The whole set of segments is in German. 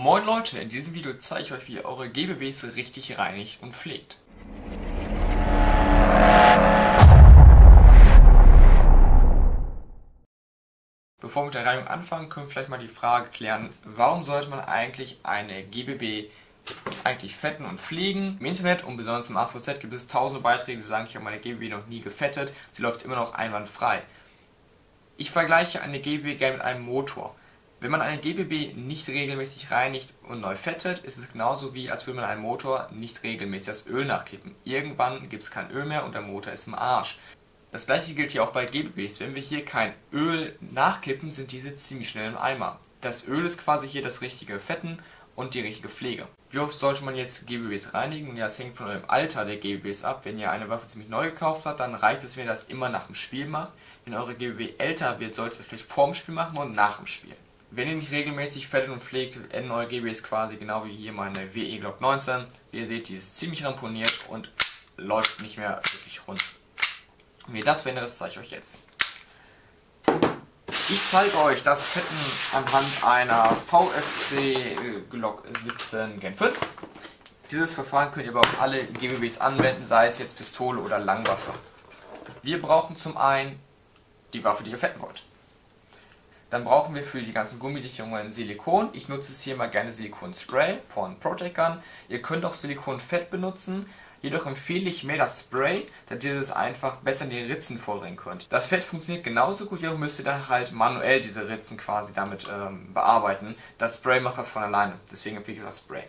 Moin Leute, in diesem Video zeige ich euch, wie ihr eure GBWs richtig reinigt und pflegt. Bevor wir mit der Reinigung anfangen, können wir vielleicht mal die Frage klären, warum sollte man eigentlich eine GBW fetten und pflegen? Im Internet und besonders im ASVZ gibt es tausende Beiträge, die sagen, ich habe meine GBW noch nie gefettet, sie läuft immer noch einwandfrei. Ich vergleiche eine GBW gerne mit einem Motor. Wenn man eine GBW nicht regelmäßig reinigt und neu fettet, ist es genauso wie, als würde man einen Motor nicht regelmäßig das Öl nachkippen. Irgendwann gibt es kein Öl mehr und der Motor ist im Arsch. Das gleiche gilt hier auch bei GBWs. Wenn wir hier kein Öl nachkippen, sind diese ziemlich schnell im Eimer. Das Öl ist quasi hier das richtige Fetten und die richtige Pflege. Wie oft sollte man jetzt GBWs reinigen? Ja, es hängt von eurem Alter der GBWs ab. Wenn ihr eine Waffe ziemlich neu gekauft habt, dann reicht es, wenn ihr das immer nach dem Spiel macht. Wenn eure GBW älter wird, solltet ihr das vielleicht vor dem Spiel machen und nach dem Spiel. Wenn ihr nicht regelmäßig fettet und pflegt, enden eure GBWs quasi genau wie hier meine WE Glock 19. Wie ihr seht, die ist ziemlich ramponiert und läuft nicht mehr wirklich rund. Wie ihr das findet, das zeige ich euch jetzt. Ich zeige euch das Fetten anhand einer VFC Glock 17 Gen 5. Dieses Verfahren könnt ihr aber auf alle GBWs anwenden, sei es jetzt Pistole oder Langwaffe. Wir brauchen zum einen die Waffe, die ihr fetten wollt. Dann brauchen wir für die ganzen Gummidichtungen Silikon. Ich nutze es hier mal gerne Silikonspray von Protec Gun. Ihr könnt auch Silikonfett benutzen. Jedoch empfehle ich mehr das Spray, da ihr es einfach besser in die Ritzen vollbringen könnt. Das Fett funktioniert genauso gut, jedoch müsst ihr dann halt manuell diese Ritzen quasi damit bearbeiten. Das Spray macht das von alleine, deswegen empfehle ich das Spray.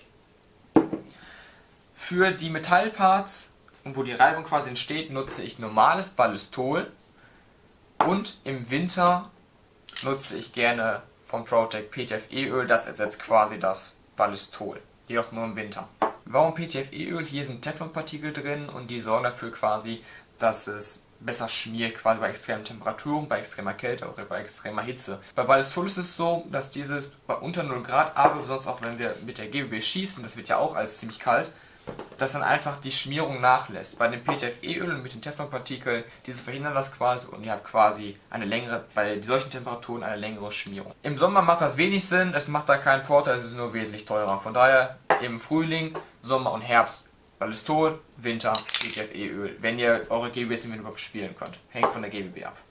Für die Metallparts, wo die Reibung quasi entsteht, nutze ich normales Ballistol. Und im Winter nutze ich gerne vom Protec PTFE-Öl, das ersetzt quasi das Ballistol, jedoch nur im Winter. Warum PTFE-Öl? Hier sind Teflonpartikel drin und die sorgen dafür quasi, dass es besser schmiert, quasi bei extremen Temperaturen, bei extremer Kälte oder bei extremer Hitze. Bei Ballistol ist es so, dass dieses bei unter 0 Grad, aber sonst auch wenn wir mit der GBW schießen, das wird ja auch alles ziemlich kalt, dass dann einfach die Schmierung nachlässt. Bei dem PTFE-Öl und mit den Teflonpartikeln, diese verhindern das quasi und ihr habt quasi eine längere, bei solchen Temperaturen eine längere Schmierung. Im Sommer macht das wenig Sinn, es macht da keinen Vorteil, es ist nur wesentlich teurer. Von daher im Frühling, Sommer und Herbst Ballistol, Winter PTFE-Öl, wenn ihr eure GBWs im Winter überhaupt spielen könnt. Hängt von der GBW ab.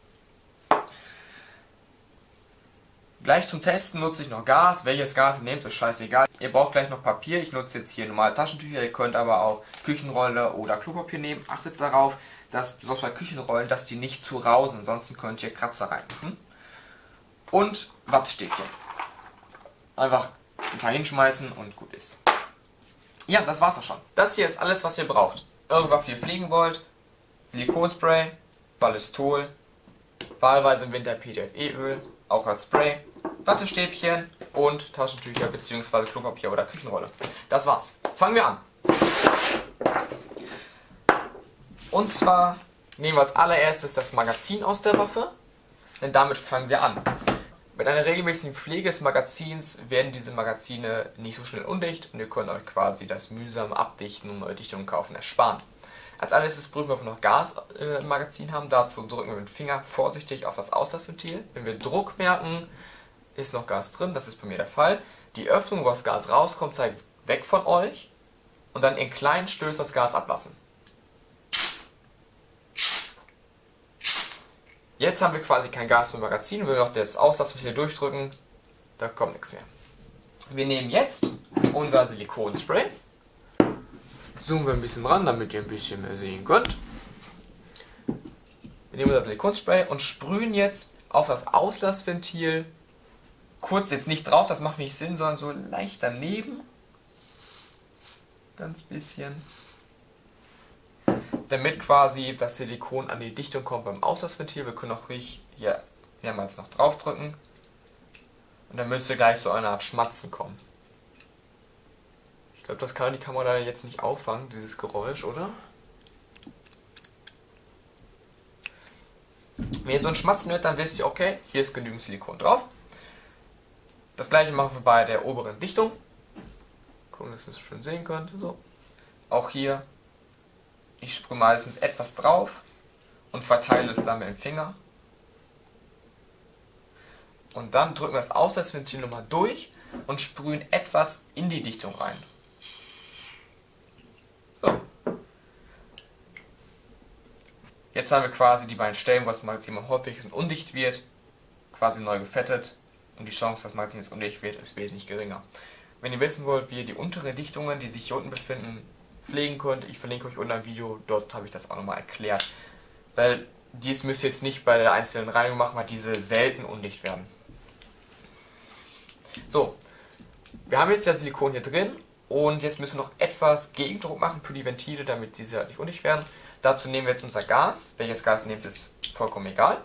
Gleich zum Testen nutze ich noch Gas. Welches Gas ihr nehmt, ist scheißegal. Ihr braucht gleich noch Papier. Ich nutze jetzt hier normale Taschentücher. Ihr könnt aber auch Küchenrolle oder Klopapier nehmen. Achtet darauf, dass besonders bei Küchenrollen, dass die nicht zu rausen. Ansonsten könnt ihr Kratzer reinmachen. Und Wattstäbchen. Einfach ein paar hinschmeißen und gut ist. Ja, das war's auch schon. Das hier ist alles, was ihr braucht. Eure Waffe, die ihr fliegen wollt. Silikonspray, Ballistol, wahlweise im Winter PTFE-Öl, auch als Spray, Wattestäbchen und Taschentücher bzw. Klopapier oder Küchenrolle. Das war's. Fangen wir an. Und zwar nehmen wir als allererstes das Magazin aus der Waffe, denn damit fangen wir an. Mit einer regelmäßigen Pflege des Magazins werden diese Magazine nicht so schnell undicht und ihr könnt euch quasi das mühsame Abdichten und neue Dichtungen kaufen ersparen. Als allererstes prüfen wir, ob wir noch Gas im Magazin haben. Dazu drücken wir mit dem Finger vorsichtig auf das Auslassventil. Wenn wir Druck merken, ist noch Gas drin, das ist bei mir der Fall. Die Öffnung, wo das Gas rauskommt, zeigt weg von euch und dann in kleinen Stößen das Gas ablassen. Jetzt haben wir quasi kein Gas mehr im Magazin. Wenn wir noch das Auslassventil durchdrücken, da kommt nichts mehr. Wir nehmen jetzt unser Silikonspray. Zoomen wir ein bisschen ran, damit ihr ein bisschen mehr sehen könnt. Wir nehmen unser Silikonspray und sprühen jetzt auf das Auslassventil. Kurz jetzt nicht drauf, das macht nicht Sinn, sondern so leicht daneben. Ganz bisschen. Damit quasi das Silikon an die Dichtung kommt beim Auslassventil. Wir können auch ruhig hier mehrmals noch drauf drücken. Und dann müsste gleich so eine Art Schmatzen kommen. Ich glaube, das kann die Kamera jetzt nicht auffangen, dieses Geräusch, oder? Wenn ihr so ein Schmatzen hört, dann wisst ihr, okay, hier ist genügend Silikon drauf. Das gleiche machen wir bei der oberen Dichtung. Gucken, dass ihr es schön sehen könnt. So. Auch hier, ich sprühe meistens etwas drauf und verteile es dann mit dem Finger. Und dann drücken wir das Auslassventil nochmal durch und sprühen etwas in die Dichtung rein. So. Jetzt haben wir quasi die beiden Stellen, wo das Magazin am häufigsten undicht wird, quasi neu gefettet und die Chance, dass das Magazin jetzt undicht wird, ist wesentlich geringer. Wenn ihr wissen wollt, wie ihr die unteren Dichtungen, die sich hier unten befinden, pflegen könnt, ich verlinke euch unter dem Video, dort habe ich das auch nochmal erklärt. Weil dies müsst ihr jetzt nicht bei der einzelnen Reinigung machen, weil diese selten undicht werden. So, wir haben jetzt das Silikon hier drin und jetzt müssen wir noch etwas Gegendruck machen für die Ventile, damit diese halt nicht undicht werden. Dazu nehmen wir jetzt unser Gas. Welches Gas nehmt, ist vollkommen egal.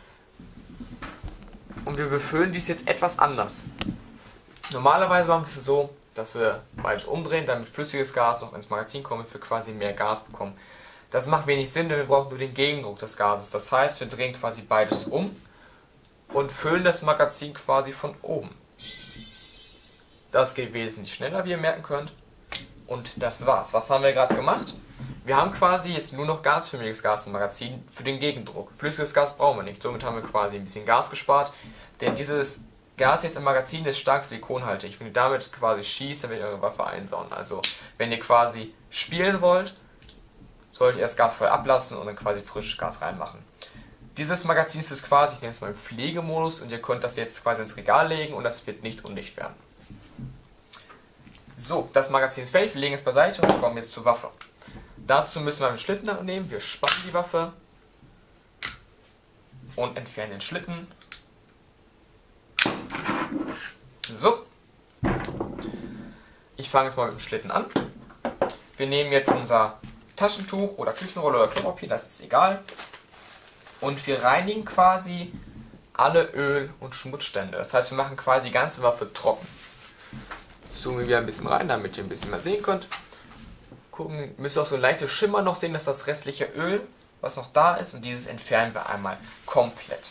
Und wir befüllen dies jetzt etwas anders. Normalerweise machen wir es so, dass wir beides umdrehen, damit flüssiges Gas noch ins Magazin kommt und wir quasi mehr Gas bekommen. Das macht wenig Sinn, denn wir brauchen nur den Gegendruck des Gases. Das heißt, wir drehen quasi beides um und füllen das Magazin quasi von oben. Das geht wesentlich schneller, wie ihr merken könnt. Und das war's. Was haben wir gerade gemacht? Wir haben quasi jetzt nur noch gasförmiges Gas im Magazin für den Gegendruck. Flüssiges Gas brauchen wir nicht. Somit haben wir quasi ein bisschen Gas gespart. Denn dieses Gas jetzt im Magazin ist stark silikonhaltig. Wenn ihr damit quasi schießt, dann werdet ihr eure Waffe einsauen. Also wenn ihr quasi spielen wollt, solltet ihr das Gas voll ablassen und dann quasi frisches Gas reinmachen. Dieses Magazin ist quasi, ich nenne es mal im Pflegemodus und ihr könnt das jetzt quasi ins Regal legen und das wird nicht undicht werden. So, das Magazin ist fertig, wir legen es beiseite und kommen jetzt zur Waffe. Dazu müssen wir einen Schlitten nehmen, wir spannen die Waffe und entfernen den Schlitten. So, ich fange jetzt mal mit dem Schlitten an. Wir nehmen jetzt unser Taschentuch oder Küchenrolle oder Klopapier, das ist egal. Und wir reinigen quasi alle Öl- und Schmutzstände. Das heißt, wir machen quasi die ganze Waffe trocken. Zoomen wir ein bisschen rein, damit ihr ein bisschen mehr sehen könnt. Gucken, müsst ihr auch so ein leichtes Schimmer noch sehen, dass das restliche Öl, was noch da ist, und dieses entfernen wir einmal komplett.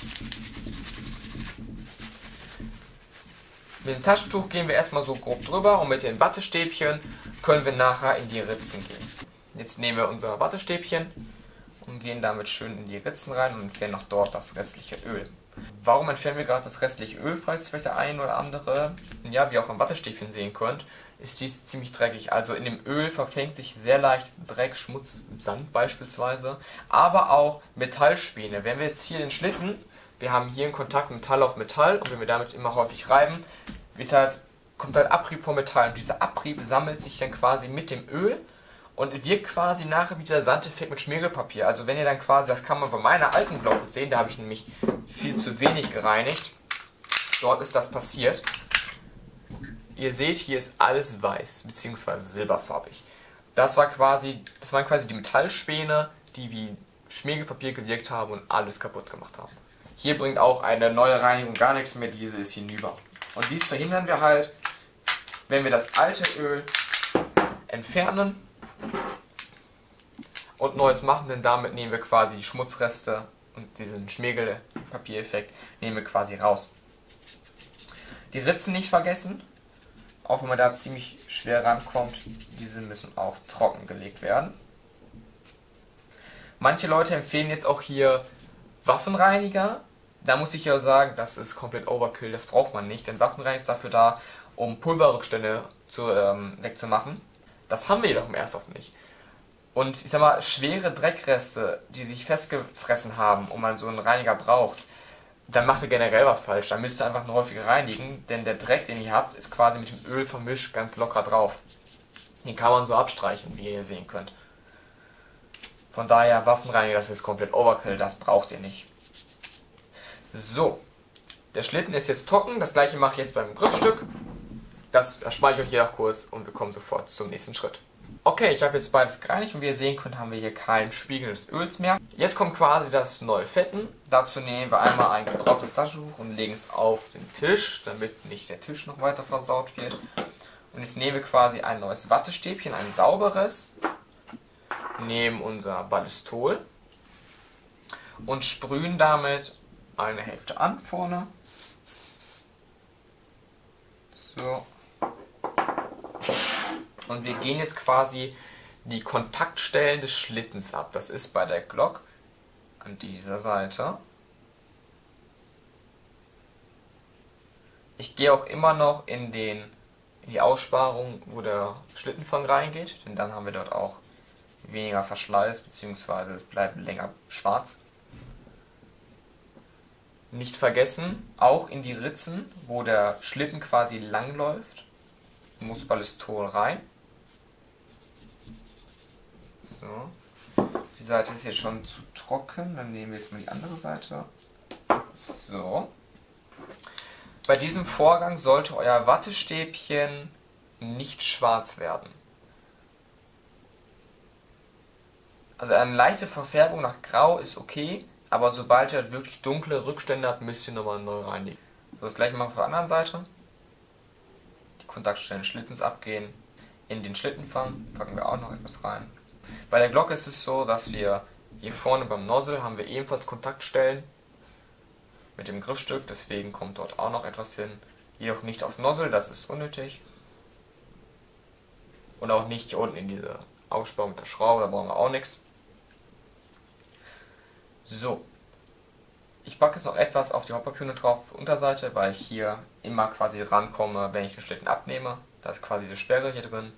Mit dem Taschentuch gehen wir erstmal so grob drüber und mit den Wattestäbchen können wir nachher in die Ritzen gehen. Jetzt nehmen wir unser Wattestäbchen und gehen damit schön in die Ritzen rein und entfernen noch dort das restliche Öl. Warum entfernen wir gerade das restliche Öl, falls vielleicht der ein oder andere, ja, wie auch am Wattestäbchen sehen könnt, ist dies ziemlich dreckig. Also in dem Öl verfängt sich sehr leicht Dreck, Schmutz, Sand beispielsweise, aber auch Metallspäne. Wenn wir jetzt hier den Schlitten, wir haben hier in Kontakt Metall auf Metall und wenn wir damit immer häufig reiben, kommt halt Abrieb vom Metall und dieser Abrieb sammelt sich dann quasi mit dem Öl und wirkt quasi nachher wie dieser Sandeffekt mit Schmirgelpapier. Also wenn ihr dann quasi, das kann man bei meiner alten Blauhut sehen, da habe ich nämlich viel zu wenig gereinigt. Dort ist das passiert. Ihr seht, hier ist alles weiß, beziehungsweise silberfarbig. Das waren quasi die Metallspäne, die wie Schmirgelpapier gewirkt haben und alles kaputt gemacht haben. Hier bringt auch eine neue Reinigung gar nichts mehr, diese ist hinüber. Und dies verhindern wir halt, wenn wir das alte Öl entfernen und neues machen, denn damit nehmen wir quasi die Schmutzreste und diesen Schmirgelpapiereffekt nehmen wir quasi raus. Die Ritzen nicht vergessen, auch wenn man da ziemlich schwer rankommt, diese müssen auch trocken gelegt werden. Manche Leute empfehlen jetzt auch hier Waffenreiniger. Da muss ich ja sagen, das ist komplett Overkill, das braucht man nicht, denn Waffenreiniger ist dafür da, um Pulverrückstände wegzumachen. Das haben wir jedoch im Airsoft nicht. Und ich sag mal, schwere Dreckreste, die sich festgefressen haben und man so einen Reiniger braucht, dann macht ihr generell was falsch. Dann müsst ihr einfach nur häufiger reinigen, denn der Dreck, den ihr habt, ist quasi mit dem Öl vermischt ganz locker drauf. Den kann man so abstreichen, wie ihr sehen könnt. Von daher, Waffenreiniger, das ist komplett Overkill, das braucht ihr nicht. So, der Schlitten ist jetzt trocken, das gleiche mache ich jetzt beim Griffstück. Das erspare ich euch je nach Kurs und wir kommen sofort zum nächsten Schritt. Okay, ich habe jetzt beides gereinigt und wie ihr sehen könnt, haben wir hier kein Spiegel des Öls mehr. Jetzt kommt quasi das neue Fetten. Dazu nehmen wir einmal ein gebrauchtes Taschentuch und legen es auf den Tisch, damit nicht der Tisch noch weiter versaut wird. Und jetzt nehmen wir quasi ein neues Wattestäbchen, ein sauberes, nehmen unser Ballistol und sprühen damit eine Hälfte an vorne. So. Und wir gehen jetzt quasi die Kontaktstellen des Schlittens ab. Das ist bei der Glock an dieser Seite. Ich gehe auch immer noch in die Aussparung, wo der Schlittenfang reingeht, denn dann haben wir dort auch weniger Verschleiß, beziehungsweise es bleibt länger schwarz. Nicht vergessen, auch in die Ritzen, wo der Schlitten quasi lang läuft, muss Ballistol rein. So. Die Seite ist jetzt schon zu trocken, dann nehmen wir jetzt mal die andere Seite. So. Bei diesem Vorgang sollte euer Wattestäbchen nicht schwarz werden. Also eine leichte Verfärbung nach Grau ist okay, aber sobald ihr wirklich dunkle Rückstände habt, müsst ihr nochmal neu reinigen. So, das gleiche machen wir auf der anderen Seite. Die Kontaktstellen des Schlittens abgehen. In den Schlittenfang packen wir auch noch etwas rein. Bei der Glocke ist es so, dass wir hier vorne beim Nozzle haben wir ebenfalls Kontaktstellen mit dem Griffstück, deswegen kommt dort auch noch etwas hin. Jedoch nicht aufs Nozzle, das ist unnötig. Und auch nicht hier unten in diese Aussparung mit der Schraube, da brauchen wir auch nichts. So, ich packe jetzt noch etwas auf die Hauptpapier drauf auf der Unterseite, weil ich hier immer quasi rankomme, wenn ich den Schlitten abnehme. Da ist quasi die Sperre hier drin.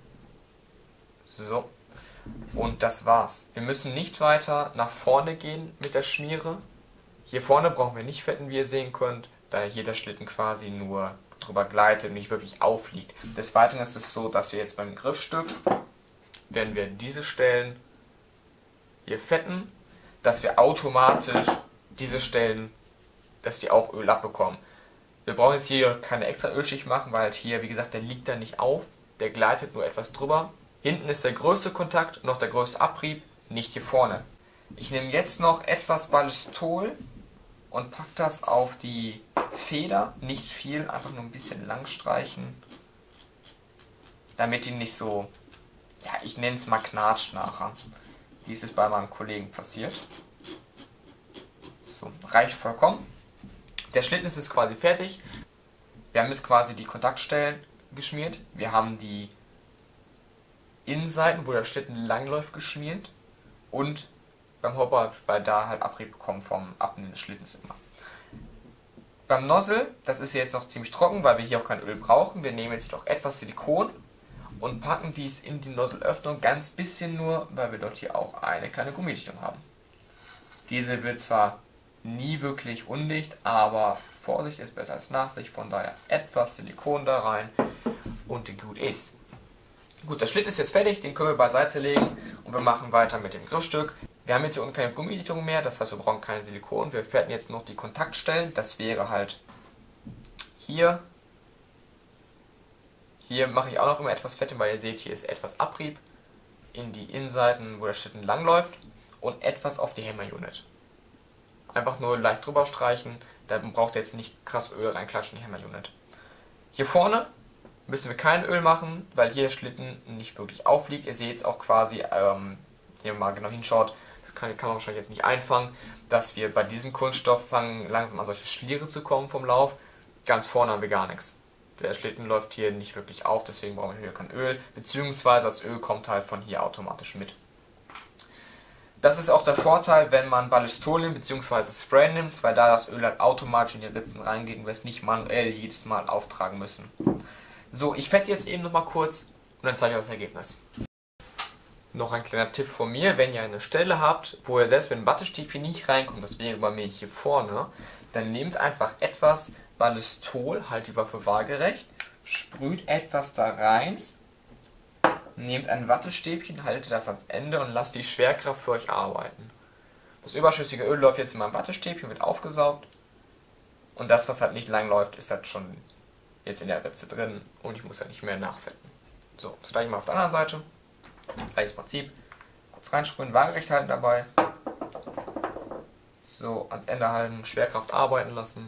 So, und das war's. Wir müssen nicht weiter nach vorne gehen mit der Schmiere. Hier vorne brauchen wir nicht fetten, wie ihr sehen könnt, da hier der Schlitten quasi nur drüber gleitet und nicht wirklich aufliegt. Des Weiteren ist es so, dass wir jetzt beim Griffstück, wenn wir diese Stellen hier fetten, dass wir automatisch diese Stellen, dass die auch Öl abbekommen. Wir brauchen jetzt hier keine extra Ölschicht machen, weil halt hier, wie gesagt, der liegt da nicht auf, der gleitet nur etwas drüber. Hinten ist der größte Kontakt und noch der größte Abrieb, nicht hier vorne. Ich nehme jetzt noch etwas Ballistol und packe das auf die Feder, nicht viel, einfach nur ein bisschen lang streichen, damit die nicht so, ja, ich nenne es mal knatscht nachher. Wie ist es bei meinem Kollegen passiert. So, reicht vollkommen. Der Schlitten ist jetzt quasi fertig. Wir haben jetzt quasi die Kontaktstellen geschmiert. Wir haben die Innenseiten, wo der Schlitten langläuft, geschmiert. Und beim Hopper, weil da halt Abrieb bekommen vom Abnehmen des Schlittens immer. Beim Nozzle, das ist jetzt noch ziemlich trocken, weil wir hier auch kein Öl brauchen. Wir nehmen jetzt noch etwas Silikon und packen dies in die Nozzelöffnung, ganz bisschen nur, weil wir dort hier auch eine kleine Gummidichtung haben. Diese wird zwar nie wirklich undicht, aber Vorsicht ist besser als Nachsicht, von daher etwas Silikon da rein und gut ist. Gut, der Schlitten ist jetzt fertig, den können wir beiseite legen und wir machen weiter mit dem Griffstück. Wir haben jetzt hier unten keine Gummidichtung mehr, das heißt wir brauchen kein Silikon, wir fertigen jetzt noch die Kontaktstellen, das wäre halt hier. Hier mache ich auch noch immer etwas Fette, weil ihr seht, hier ist etwas Abrieb in die Innenseiten, wo der Schlitten langläuft und etwas auf die Hammer-Unit. Einfach nur leicht drüber streichen, da braucht ihr jetzt nicht krass Öl reinklatschen, die Hammer-Unit. Hier vorne müssen wir kein Öl machen, weil hier der Schlitten nicht wirklich aufliegt. Ihr seht es auch quasi, hier mal genau hinschaut, das kann man wahrscheinlich jetzt nicht einfangen, dass wir bei diesem Kunststoff fangen langsam an solche Schliere zu kommen vom Lauf. Ganz vorne haben wir gar nichts. Der Schlitten läuft hier nicht wirklich auf, deswegen brauchen wir hier kein Öl, beziehungsweise das Öl kommt halt von hier automatisch mit. Das ist auch der Vorteil, wenn man Ballistol nimmt, beziehungsweise Spray nimmt, weil da das Öl halt automatisch in die Ritzen reingeht und wir es nicht manuell jedes Mal auftragen müssen. So, ich fette jetzt eben nochmal kurz und dann zeige ich euch das Ergebnis. Noch ein kleiner Tipp von mir, wenn ihr eine Stelle habt, wo ihr selbst mit dem Wattestäbchen nicht reinkommt, das wäre bei mir hier vorne, dann nehmt einfach etwas Ballistol, halt die Waffe waagerecht, sprüht etwas da rein, nehmt ein Wattestäbchen, haltet das ans Ende und lasst die Schwerkraft für euch arbeiten. Das überschüssige Öl läuft jetzt in meinem Wattestäbchen, wird aufgesaugt und das, was halt nicht lang läuft, ist halt schon jetzt in der Ritze drin und ich muss halt nicht mehr nachfetten. So, das gleiche mal auf der anderen Seite. Gleiches Prinzip. Kurz reinsprühen, waagerecht halten dabei. So, ans Ende halten, Schwerkraft arbeiten lassen.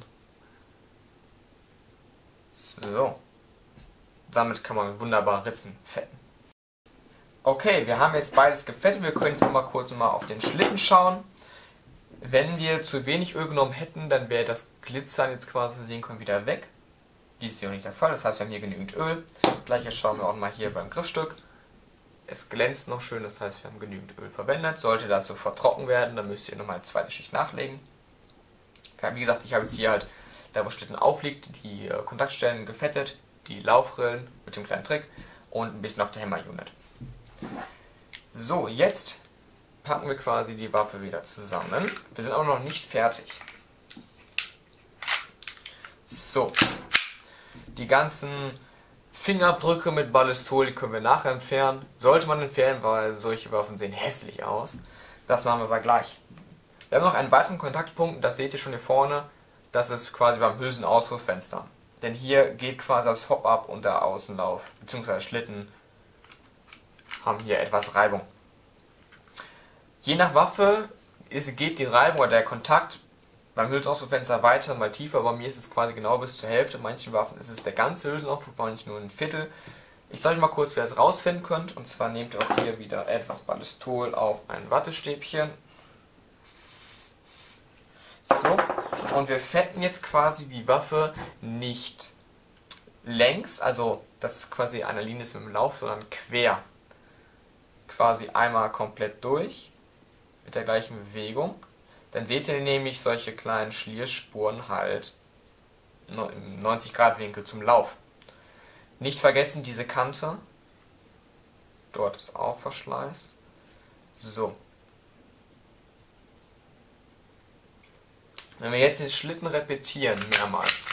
So. Damit kann man wunderbar Ritzen fetten. Okay, wir haben jetzt beides gefettet. Wir können jetzt noch mal kurz auf den Schlitten schauen. Wenn wir zu wenig Öl genommen hätten, dann wäre das Glitzern jetzt quasi sehen können wieder weg. Dies ist ja nicht der Fall, das heißt wir haben hier genügend Öl. Gleiches schauen wir auch mal hier beim Griffstück. Es glänzt noch schön, das heißt wir haben genügend Öl verwendet. Sollte das sofort trocken werden, dann müsst ihr nochmal eine zweite Schicht nachlegen. Ja, wie gesagt, ich habe jetzt hier halt da wo Schlitten aufliegt, die Kontaktstellen gefettet, die Laufrillen mit dem kleinen Trick und ein bisschen auf der Hammer-Unit. So, jetzt packen wir quasi die Waffe wieder zusammen. Wir sind aber noch nicht fertig. So, die ganzen Fingerabdrücke mit Ballistol, die können wir nachher entfernen. Sollte man entfernen, weil solche Waffen sehen hässlich aus. Das machen wir aber gleich. Wir haben noch einen weiteren Kontaktpunkt, das seht ihr schon hier vorne. Das ist quasi beim Hülsenauspuffsfenster. Denn hier geht quasi das Hop-Up und der Außenlauf, bzw. Schlitten, haben hier etwas Reibung. Je nach Waffe geht die Reibung oder der Kontakt beim Hülsenauspuffsfenster weiter, mal tiefer. Bei mir ist es quasi genau bis zur Hälfte. Bei manchen Waffen ist es der ganze Hülsenauspuff, bei manchen nur ein Viertel. Ich zeige euch mal kurz, wie ihr das rausfinden könnt. Und zwar nehmt ihr auch hier wieder etwas Ballistol auf ein Wattestäbchen. So, und wir fetten jetzt quasi die Waffe nicht längs, also dass es quasi eine Linie ist mit dem Lauf, sondern quer. Quasi einmal komplett durch, mit der gleichen Bewegung. Dann seht ihr nämlich solche kleinen Schlierspuren halt im 90-Grad-Winkel zum Lauf. Nicht vergessen diese Kante. Dort ist auch Verschleiß. So. Wenn wir jetzt den Schlitten repetieren, mehrmals,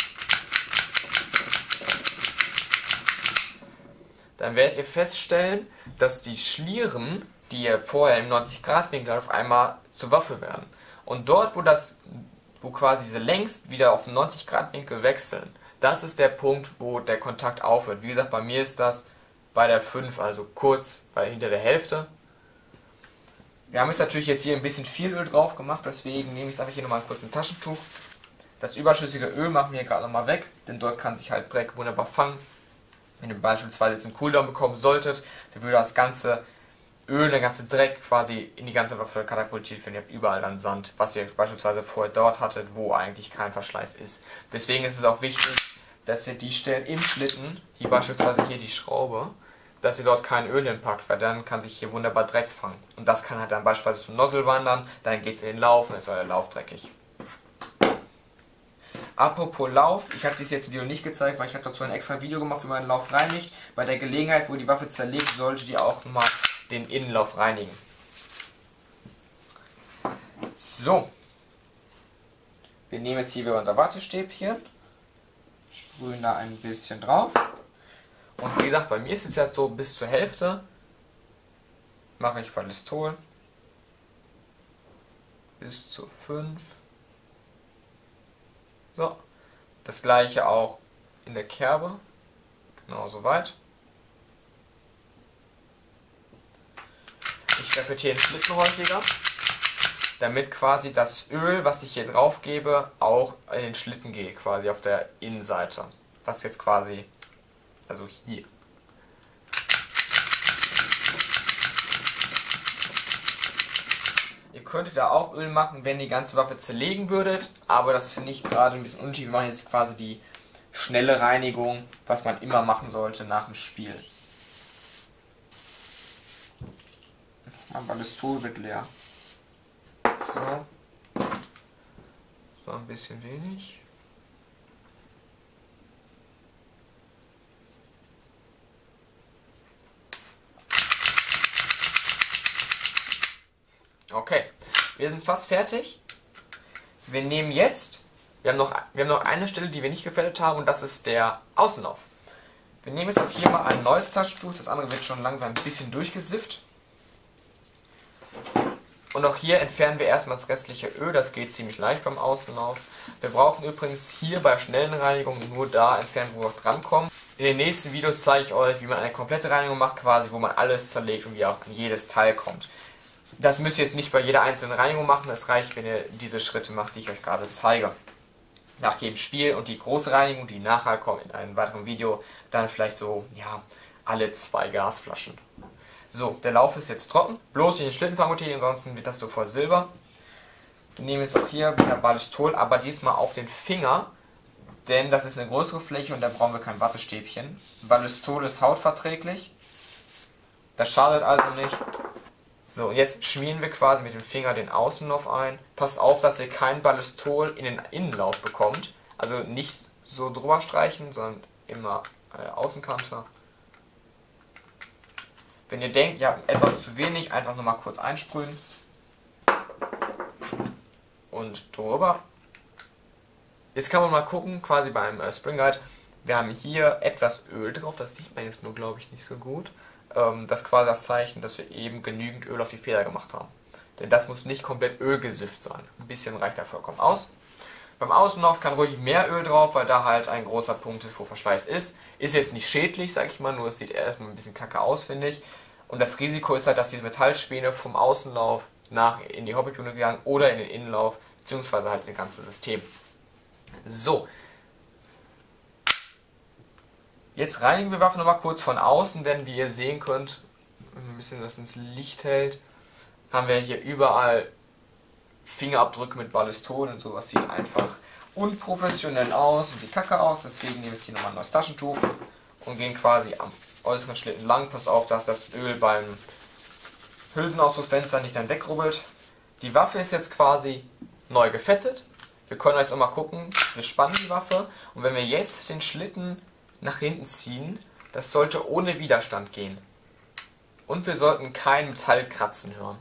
dann werdet ihr feststellen, dass die Schlieren, die ihr vorher im 90-Grad-Winkel auf einmal zur Waffe werden. Und dort, wo quasi diese längs wieder auf den 90-Grad-Winkel wechseln, das ist der Punkt, wo der Kontakt aufhört. Wie gesagt, bei mir ist das bei der 5, also kurz hinter der Hälfte. Wir haben jetzt natürlich jetzt hier ein bisschen viel Öl drauf gemacht, deswegen nehme ich jetzt einfach hier nochmal kurz ein Taschentuch. Das überschüssige Öl machen wir hier gerade nochmal weg, denn dort kann sich halt Dreck wunderbar fangen. Wenn ihr beispielsweise jetzt einen Cooldown bekommen solltet, dann würde das ganze Öl, der ganze Dreck quasi in die ganze Waffe katapultiert werden. Ihr habt überall dann Sand, was ihr beispielsweise vorher dort hattet, wo eigentlich kein Verschleiß ist. Deswegen ist es auch wichtig, dass ihr die Stellen im Schlitten, hier beispielsweise hier die Schraube, dass ihr dort kein Öl hinpackt, weil dann kann sich hier wunderbar Dreck fangen. Und das kann halt dann beispielsweise zum Nozzle wandern, dann geht es in den Lauf und ist euer Lauf dreckig. Apropos Lauf, ich habe dies jetzt im Video nicht gezeigt, weil ich habe dazu ein extra Video gemacht, wie man den Lauf reinigt. Bei der Gelegenheit, wo die Waffe zerlegt, solltet ihr auch nochmal den Innenlauf reinigen. So. Wir nehmen jetzt hier wieder unser Wattestäbchen, sprühen da ein bisschen drauf. Und wie gesagt, bei mir ist es jetzt so, bis zur Hälfte mache ich Ballistol. Bis zu 5. So. Das gleiche auch in der Kerbe. Genauso weit. Ich repetiere den Schlitten häufiger, damit quasi das Öl, was ich hier drauf gebe, auch in den Schlitten geht, quasi auf der Innenseite. Was jetzt quasi, also hier. Ihr könntet da auch Öl machen, wenn ihr die ganze Waffe zerlegen würdet, aber das finde ich gerade ein bisschen unnötig. Wir machen jetzt quasi die schnelle Reinigung, was man immer machen sollte nach dem Spiel. Aber das Tool wird leer. So. So ein bisschen wenig. Okay, wir sind fast fertig. Wir nehmen jetzt, wir haben noch eine Stelle, die wir nicht gefettet haben, und das ist der Außenlauf. Wir nehmen jetzt auch hier mal ein neues Taschentuch, das andere wird schon langsam ein bisschen durchgesifft. Und auch hier entfernen wir erstmal das restliche Öl, das geht ziemlich leicht beim Außenlauf. Wir brauchen übrigens hier bei schnellen Reinigungen nur da entfernen, wo wir auch drankommen. In den nächsten Videos zeige ich euch, wie man eine komplette Reinigung macht, quasi wo man alles zerlegt und wie auch an jedes Teil kommt. Das müsst ihr jetzt nicht bei jeder einzelnen Reinigung machen, es reicht, wenn ihr diese Schritte macht, die ich euch gerade zeige. Nach jedem Spiel und die große Reinigung, die nachher kommt in einem weiteren Video, dann vielleicht so, ja, alle 2 Gasflaschen. So, der Lauf ist jetzt trocken, bloß nicht den Schlitten vermutieren, ansonsten wird das so voll Silber. Wir nehmen jetzt auch hier wieder Ballistol, aber diesmal auf den Finger, denn das ist eine größere Fläche und da brauchen wir kein Wattestäbchen. Ballistol ist hautverträglich, das schadet also nicht. So, jetzt schmieren wir quasi mit dem Finger den Außenlauf ein. Passt auf, dass ihr kein Ballistol in den Innenlauf bekommt, Also nicht so drüber streichen, sondern immer Außenkante. Wenn ihr denkt, ihr habt etwas zu wenig, einfach nochmal kurz einsprühen. Und drüber. Jetzt kann man mal gucken, quasi beim Spring Guide. Wir haben hier etwas Öl drauf, das sieht man jetzt nur, glaube ich, nicht so gut. Das ist quasi das Zeichen, dass wir eben genügend Öl auf die Feder gemacht haben. Denn das muss nicht komplett ölgesifft sein. Ein bisschen reicht da vollkommen aus. Beim Außenlauf kann ruhig mehr Öl drauf, weil da halt ein großer Punkt ist, wo Verschleiß ist. Ist jetzt nicht schädlich, sag ich mal, nur es sieht erstmal ein bisschen kacke aus, finde ich. Und das Risiko ist halt, dass diese Metallspäne vom Außenlauf in die Hobbitbühne gegangen oder in den Innenlauf, beziehungsweise halt in das ganze System. So. Jetzt reinigen wir die Waffe nochmal kurz von außen, denn wie ihr sehen könnt, ein bisschen das ins Licht hält, haben wir hier überall Fingerabdrücke mit Ballistol und sowas. Sieht einfach unprofessionell aus und sieht kacke aus. Deswegen nehmen wir jetzt hier nochmal ein neues Taschentuch und gehen quasi am äußeren Schlitten lang. Pass auf, dass das Öl beim Hülsenauspuffsfenster nicht dann wegrubbelt. Die Waffe ist jetzt quasi neu gefettet. Wir können jetzt auch mal gucken, wir spannen die Waffe und wenn wir jetzt den Schlitten nach hinten ziehen, das sollte ohne Widerstand gehen. Und wir sollten kein Metallkratzen hören.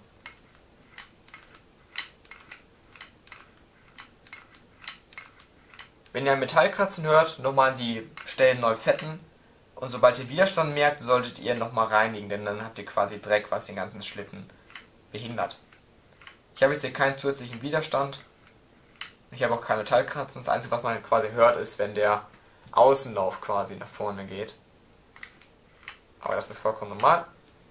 Wenn ihr ein Metallkratzen hört, nochmal die Stellen neu fetten. Und sobald ihr Widerstand merkt, solltet ihr nochmal reinigen, denn dann habt ihr quasi Dreck, was den ganzen Schlitten behindert. Ich habe jetzt hier keinen zusätzlichen Widerstand. Ich habe auch kein Metallkratzen. Das Einzige, was man quasi hört, ist, wenn der Außenlauf quasi nach vorne geht. Aber das ist vollkommen normal.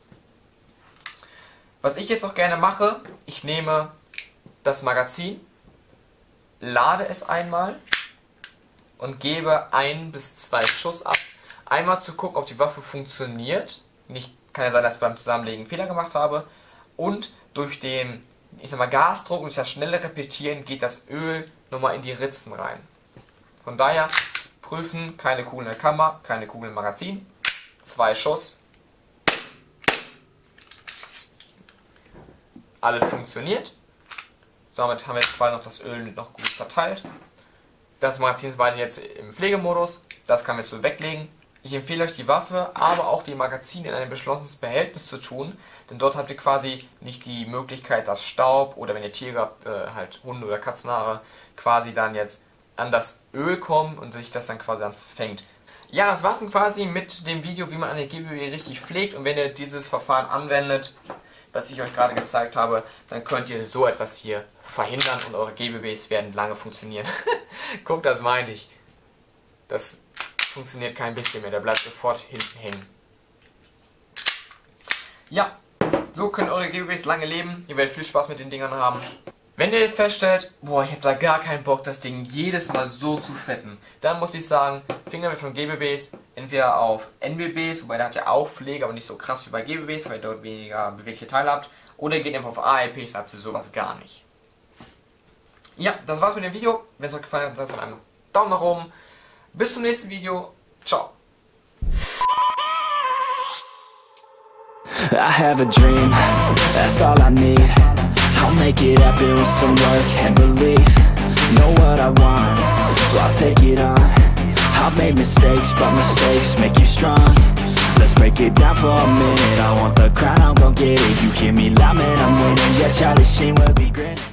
Was ich jetzt auch gerne mache, ich nehme das Magazin, lade es einmal und gebe 1 bis 2 Schuss ab. Einmal zu gucken, ob die Waffe funktioniert. Kann ja sein, dass ich beim Zusammenlegen einen Fehler gemacht habe. Und durch den, Gasdruck und das schnelle Repetieren geht das Öl nochmal in die Ritzen rein. Von daher prüfen, keine Kugel in der Kammer, keine Kugel im Magazin. 2 Schuss. Alles funktioniert. Somit haben wir jetzt quasi noch das Öl noch gut verteilt. Das Magazin ist weiter jetzt im Pflegemodus. Das kann man jetzt so weglegen. Ich empfehle euch die Waffe, aber auch die Magazine in ein beschlossenes Behältnis zu tun, denn dort habt ihr quasi nicht die Möglichkeit, dass Staub oder wenn ihr Tiere habt, halt Hunde oder Katzenhaare, quasi dann jetzt an das Öl kommen und sich das dann quasi dann fängt. Ja, das war's dann quasi mit dem Video, wie man eine GBB richtig pflegt, und wenn ihr dieses Verfahren anwendet, was ich euch gerade gezeigt habe, dann könnt ihr so etwas hier verhindern und eure GBBs werden lange funktionieren. Guckt, das meine ich. Das funktioniert kein bisschen mehr, der bleibt sofort hinten hängen. Ja, so können eure GBBs lange leben, ihr werdet viel Spaß mit den Dingern haben. Wenn ihr jetzt feststellt, boah, ich habe da gar keinen Bock, das Ding jedes Mal so zu fetten, dann muss ich sagen, Finger mit von GBBs entweder auf NBBs, wobei da habt ihr auch Pflege, aber nicht so krass wie bei GBBs, weil ihr dort weniger bewegliche Teile habt, oder geht einfach auf ALPs, habt ihr sowas gar nicht. Ja, das war's mit dem Video. Wenn es euch gefallen hat, dann sagt einen Daumen nach oben. Bis zum nächsten Video. Ciao. I have a dream, that's all I need. I'll make it happen with some work and belief. Know what I want, so I'll take it on. I've made mistakes, but mistakes make you strong. Let's break it down for a minute. I want the crown, I'm gon' get it. You hear me loud, man, I'm winning. Yeah, Charlie Sheen will be grinning.